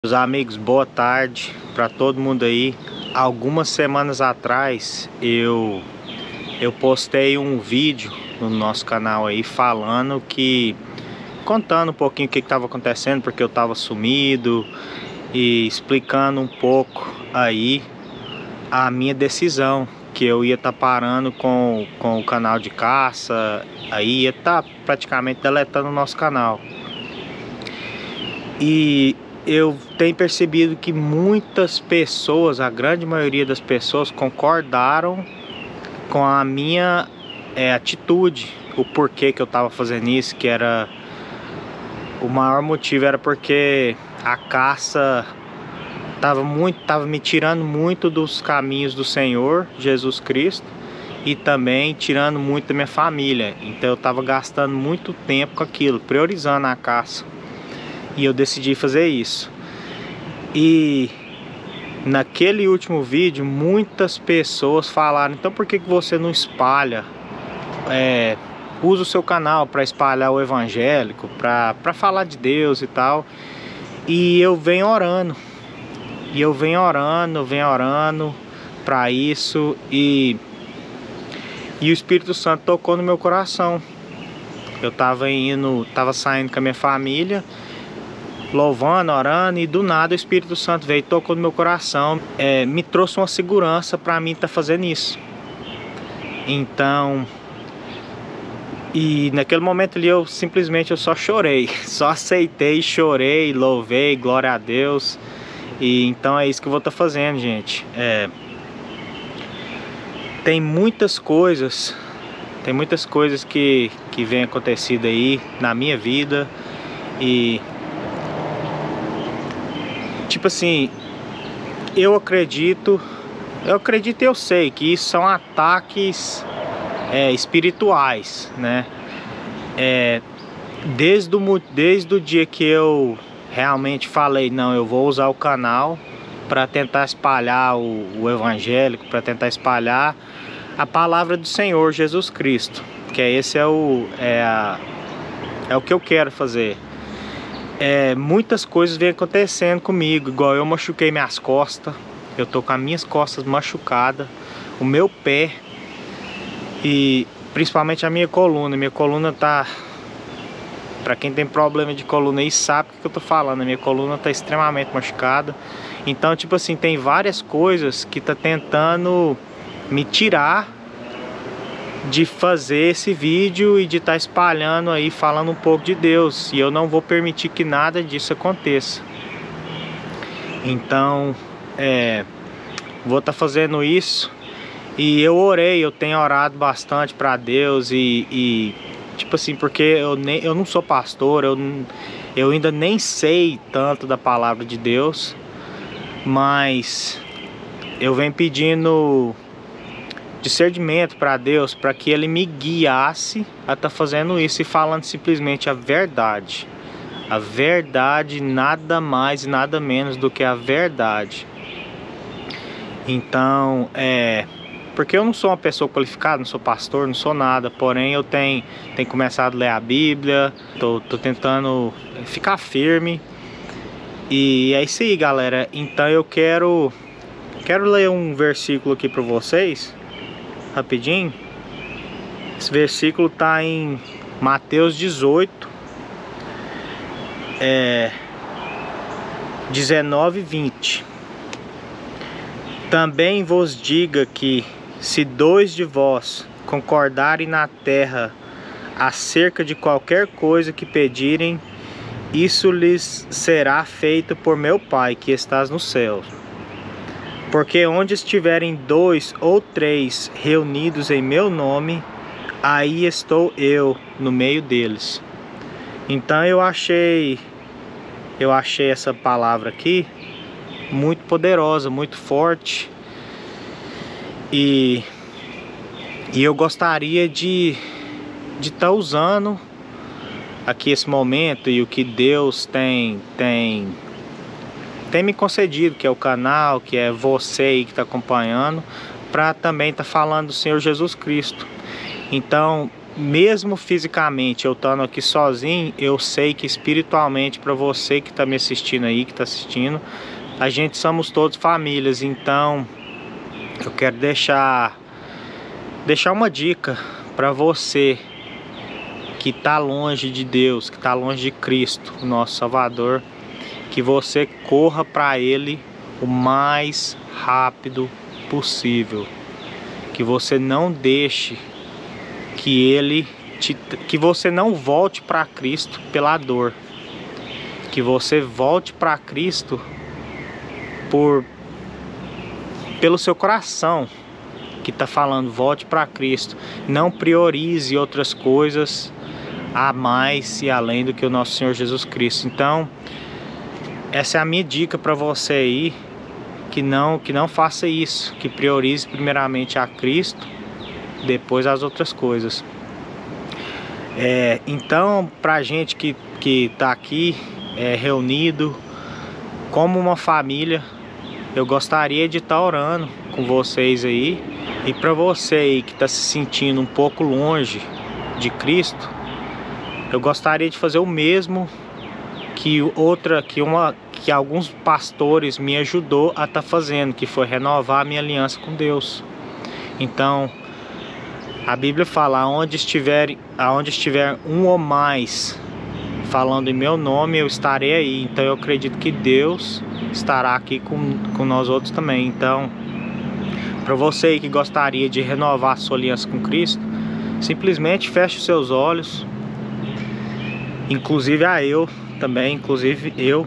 Meus amigos, boa tarde para todo mundo aí. Algumas semanas atrás eu postei um vídeo no nosso canal aí contando um pouquinho o que estava acontecendo, porque eu estava sumido, e explicando um pouco aí a minha decisão, que eu ia estar parando com o canal de caça, aí ia estar praticamente deletando o nosso canal. E eu tenho percebido que muitas pessoas, a grande maioria das pessoas, concordaram com a minha atitude, o porquê que eu estava fazendo isso, que era o maior motivo era porque a caça estava me tirando muito dos caminhos do Senhor Jesus Cristo e também tirando muito da minha família. Então eu estava gastando muito tempo com aquilo, priorizando a caça. E eu decidi fazer isso. E naquele último vídeo muitas pessoas falaram: então por que você não espalha, usa o seu canal para espalhar o evangélico, para falar de Deus e tal. E eu venho orando, venho orando para isso, e o Espírito Santo tocou no meu coração. Eu tava saindo com a minha família, louvando, orando, e do nada o Espírito Santo veio e tocou no meu coração, me trouxe uma segurança para mim estar fazendo isso. Então, e naquele momento ali eu simplesmente só chorei, só aceitei, chorei, louvei, glória a Deus. E então é isso que eu vou estar fazendo, gente. Tem muitas coisas que vem acontecido aí na minha vida, e tipo assim, eu acredito e eu sei que isso são ataques espirituais, né? Desde o dia que eu realmente falei: não, eu vou usar o canal para tentar espalhar o evangélico, para tentar espalhar a palavra do Senhor Jesus Cristo, que é o que eu quero fazer. Muitas coisas vêm acontecendo comigo, igual eu machuquei minhas costas, eu tô com as minhas costas machucadas, o meu pé e principalmente a minha coluna tá, pra quem tem problema de coluna aí sabe o que eu tô falando, a minha coluna tá extremamente machucada. Então tipo assim, tem várias coisas que tá tentando me tirar de fazer esse vídeo e de estar espalhando aí, falando um pouco de Deus, e eu não vou permitir que nada disso aconteça. Então vou estar fazendo isso. E eu tenho orado bastante para Deus, e tipo assim, porque eu não sou pastor, eu ainda nem sei tanto da palavra de Deus, mas eu venho pedindo discernimento para Deus, para que Ele me guiasse a estar fazendo isso e falando simplesmente a verdade. A verdade, nada mais e nada menos do que a verdade. Então, porque eu não sou uma pessoa qualificada, não sou pastor, não sou nada, porém eu tenho começado a ler a Bíblia, tô tentando ficar firme. E é isso aí, galera. Então eu quero ler um versículo aqui para vocês rapidinho. Esse versículo tá em Mateus 18, 19 e 20. Também vos diga que, se dois de vós concordarem na terra acerca de qualquer coisa que pedirem, isso lhes será feito por meu Pai que estás nos céus. Porque onde estiverem 2 ou 3 reunidos em meu nome, aí estou eu no meio deles. Então eu achei essa palavra aqui muito poderosa, muito forte. E eu gostaria de estar usando aqui esse momento e o que Deus tem me concedido, que é o canal, que é você aí que está acompanhando, para também estar falando do Senhor Jesus Cristo. Então, mesmo fisicamente eu estando aqui sozinho, eu sei que espiritualmente, para você que está me assistindo aí, que está assistindo, a gente somos todos famílias. Então eu quero deixar uma dica para você que está longe de Deus, que está longe de Cristo, o nosso Salvador, que você corra para Ele o mais rápido possível, que você não deixe que você não volte para Cristo pela dor, que você volte para Cristo pelo seu coração que está falando, volte para Cristo. Não priorize outras coisas a mais e além do que o nosso Senhor Jesus Cristo. Então essa é a minha dica para você aí, que não faça isso, que priorize primeiramente a Cristo, depois as outras coisas. Então, pra gente que tá aqui reunido como uma família, eu gostaria de estar orando com vocês aí. E para você aí que está se sentindo um pouco longe de Cristo, eu gostaria de fazer o mesmo que alguns pastores me ajudou a estar fazendo, que foi renovar a minha aliança com Deus. Então a Bíblia fala, aonde estiver um ou mais falando em meu nome, eu estarei aí. Então eu acredito que Deus estará aqui com nós outros também. Então, para você aí que gostaria de renovar a sua aliança com Cristo, simplesmente feche os seus olhos. Inclusive eu.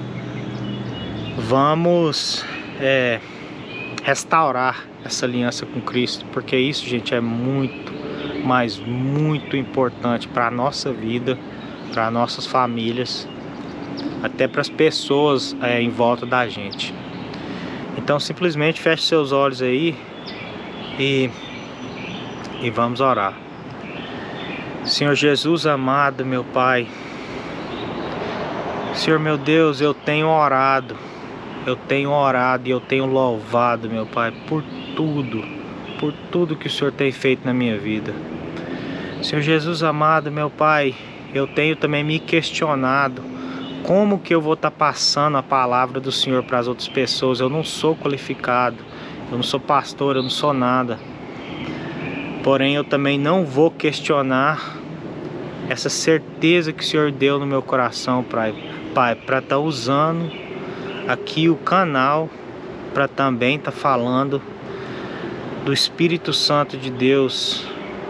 Vamos restaurar essa aliança com Cristo, porque isso, gente, é muito, mas muito importante para a nossa vida, para nossas famílias, até para as pessoas em volta da gente. Então simplesmente feche seus olhos aí e vamos orar. Senhor Jesus amado, meu Pai, Senhor meu Deus, eu tenho orado e eu tenho louvado, meu Pai, por tudo que o Senhor tem feito na minha vida. Senhor Jesus amado, meu Pai, eu tenho também me questionado como que eu vou estar passando a palavra do Senhor para as outras pessoas. Eu não sou qualificado, eu não sou pastor, eu não sou nada. Porém, eu também não vou questionar essa certeza que o Senhor deu no meu coração, Pai, para estar usando aqui o canal para também estar falando do Espírito Santo de Deus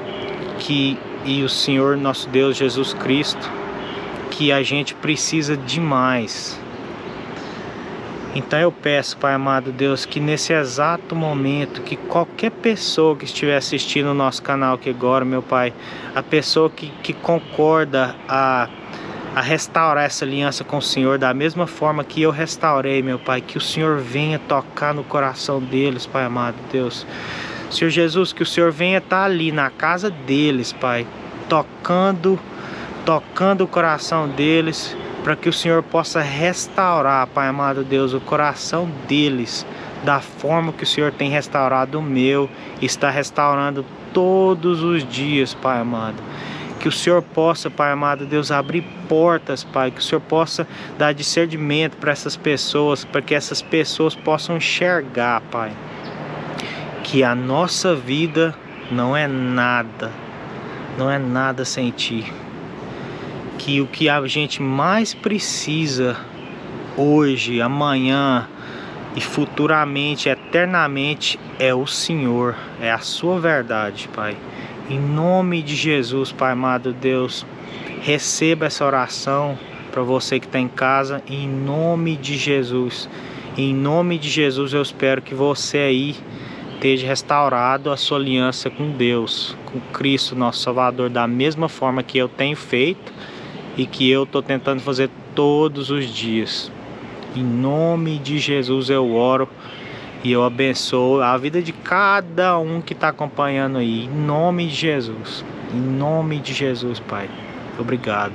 e o Senhor nosso Deus Jesus Cristo, que a gente precisa demais. Então eu peço, Pai amado Deus, que nesse exato momento, que qualquer pessoa que estiver assistindo o nosso canal aqui agora, meu Pai, a pessoa que concorda a restaurar essa aliança com o Senhor da mesma forma que eu restaurei, meu Pai, que o Senhor venha tocar no coração deles, Pai amado Deus. Senhor Jesus, que o Senhor venha estar ali na casa deles, Pai, tocando o coração deles, para que o Senhor possa restaurar, Pai amado Deus, o coração deles da forma que o Senhor tem restaurado o meu e está restaurando todos os dias, Pai amado. Que o Senhor possa, Pai amado Deus, abrir portas, Pai, que o Senhor possa dar discernimento para essas pessoas, para que essas pessoas possam enxergar, Pai, que a nossa vida não é nada sem Ti. Que o que a gente mais precisa hoje, amanhã e futuramente, eternamente, é o Senhor, é a Sua verdade, Pai. Em nome de Jesus, Pai amado Deus, receba essa oração para você que está em casa, em nome de Jesus. Em nome de Jesus eu espero que você aí esteja restaurado a sua aliança com Deus, com Cristo, nosso Salvador, da mesma forma que eu tenho feito e que eu estou tentando fazer todos os dias. Em nome de Jesus eu oro e eu abençoo a vida de cada um que está acompanhando aí. Em nome de Jesus. Em nome de Jesus, Pai. Obrigado.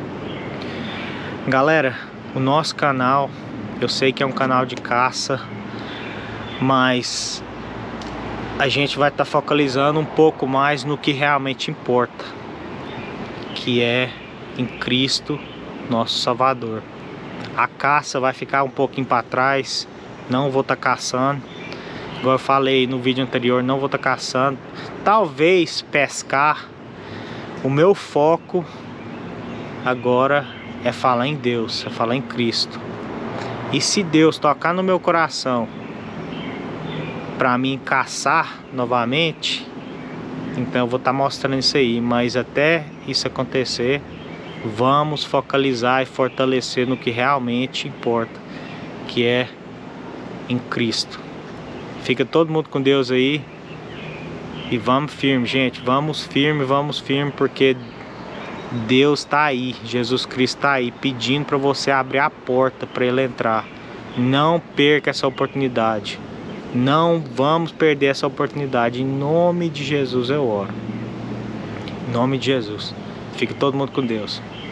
Galera, o nosso canal, eu sei que é um canal de caça, mas a gente vai estar focalizando um pouco mais no que realmente importa, que é em Cristo, nosso Salvador. A caça vai ficar um pouquinho para trás, não vou estar caçando. Igual eu falei no vídeo anterior, não vou estar caçando. Talvez pescar. O meu foco agora é falar em Deus, é falar em Cristo. E se Deus tocar no meu coração para mim caçar novamente, então eu vou estar mostrando isso aí. Mas até isso acontecer, vamos focalizar e fortalecer no que realmente importa, que é em Cristo. Fica todo mundo com Deus aí. E vamos firme, gente. Vamos firme, porque Deus está aí. Jesus Cristo está aí pedindo para você abrir a porta para Ele entrar. Não perca essa oportunidade. Não vamos perder essa oportunidade. Em nome de Jesus eu oro. Em nome de Jesus. Fique todo mundo com Deus.